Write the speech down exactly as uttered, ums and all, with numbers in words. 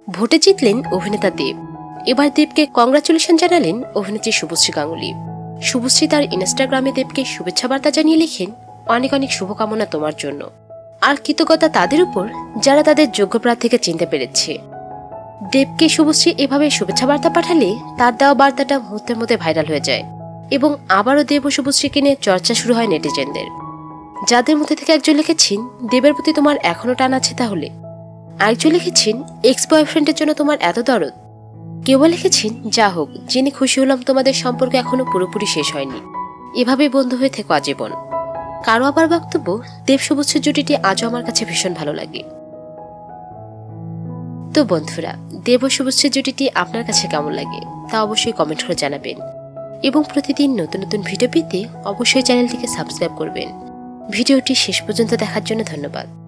ভোটে জিতলেন অভিনেতা দেব। এবার দেবকে কংগ্রাচুলেশন জানালেন অভিনেত্রী শুভশ্রী গাঙ্গুলি। শুভশ্রী তার ইনস্টাগ্রামে দেবকে শুভেচ্ছা বার্তা জানিয়ে লিখেন, অনেক অনেক শুভকামনা তোমার জন্য, আর কৃতজ্ঞতা তাদের উপর যারা তাদের যোগ্য প্রার্থীকে চিনতে পেরেছে। দেবকে শুভশ্রী এভাবে শুভেচ্ছা বার্তা পাঠালে তার দেওয়া বার্তাটা মুহূর্তের মধ্যে ভাইরাল হয়ে যায় এবং আবারও দেব ও শুভশ্রীকে নিয়ে চর্চা শুরু হয় নেটিজেনদের। যাদের মধ্যে থেকে একজন লিখেছেন, দেবের প্রতি তোমার এখনো টান আছে তাহলে। একজন লিখেছেন, এক্স বয়ফ্রেন্ডের জন্য তোমার এত দরদ। কেউ লিখেছেন, যা হোক, জেনে খুশি হলাম তোমাদের সম্পর্ক এখনো পুরোপুরি শেষ হয়নি, এভাবে বন্ধু হয়ে থেকো আজীবন। কারো আবার বক্তব্য, দেব শুভশ্রীর জুটিটি আজও আমার কাছে ভীষণ ভালো লাগে। তো বন্ধুরা, দেব ও শুভশ্রীর জুটিটি আপনার কাছে কেমন লাগে তা অবশ্যই কমেন্ট করে জানাবেন এবং প্রতিদিন নতুন নতুন ভিডিও পেতে অবশ্যই চ্যানেলটিকে সাবস্ক্রাইব করবেন। ভিডিওটি শেষ পর্যন্ত দেখার জন্য ধন্যবাদ।